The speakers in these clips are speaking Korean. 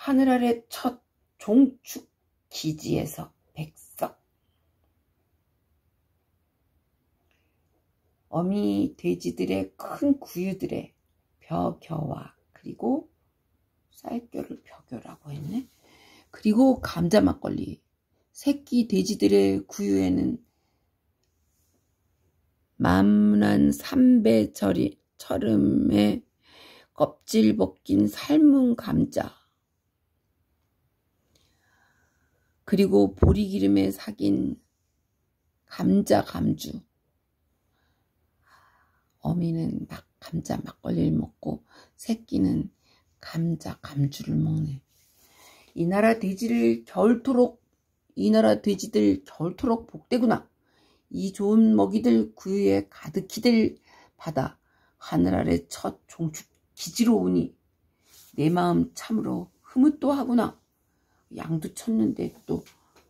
하늘 아래 첫 종축 기지에서 백석. 어미 돼지들의 큰 구유들의 벼겨와, 그리고 쌀겨를 벼겨라고 했네. 그리고 감자 막걸리. 새끼 돼지들의 구유에는 만문한 삼배철음에 껍질 벗긴 삶은 감자, 그리고 보리기름에 삭인 감자 감주. 어미는 막 감자 막걸리를 먹고 새끼는 감자 감주를 먹네. 이 나라 돼지들 겨울토록 복되구나. 이 좋은 먹이들 구유에 가득히들 받아 하늘 아래 첫 종축 기지로 오니 내 마음 참으로 흐뭇도 하구나. 양도 쳤는데 또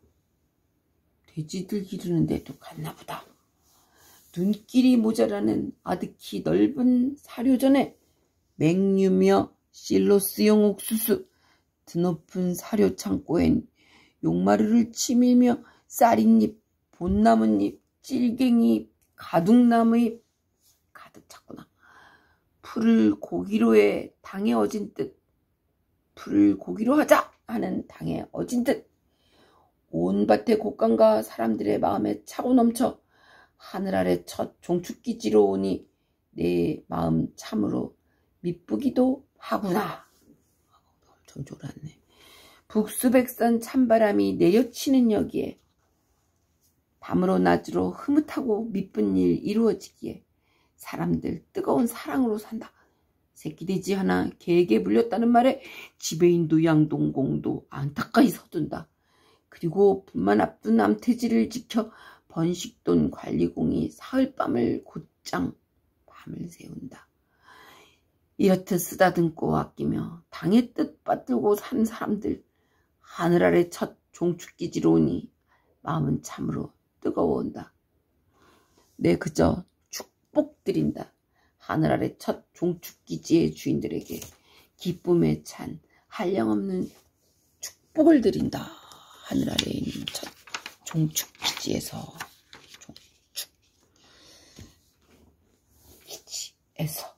돼지들 기르는데 또 갔나 보다. 눈길이 모자라는 아득히 넓은 사료전에 맹류며 실로스용 옥수수, 드높은 사료 창고엔 용마루를 치밀며 쌀잎, 본나무잎, 찔갱이, 가둑나무잎 가득 찼구나. 풀을 고기로 해 당에 어진 듯, 풀을 고기로 하자 하는 당에 어진 듯, 온 밭의 곡간과 사람들의 마음에 차고 넘쳐 하늘 아래 첫 종축기지로 오니 내 마음 참으로 미쁘기도 하구나. 엄청 졸았네. 북수백산 찬바람이 내려치는 여기에 밤으로 낮으로 흐뭇하고 미쁜 일 이루어지기에 사람들 뜨거운 사랑으로 산다. 새끼돼지 하나 개에게 물렸다는 말에 지배인도 양동공도 안타까이 서둔다. 그리고 분만 앞둔 암돼지를 지켜 번식돈 관리공이 사흘밤을 곧장 밤을 새운다. 이렇듯 쓰다듬고 아끼며 당의 뜻 받들고 산 사람들, 하늘 아래 첫 종축기지로 오니 마음은 참으로 뜨거워온다. 내 그저 축복드린다. 하늘 아래 첫 종축기지의 주인들에게 기쁨에 찬 한량없는 축복을 드린다. 하늘 아래에 있는 첫 종축기지에서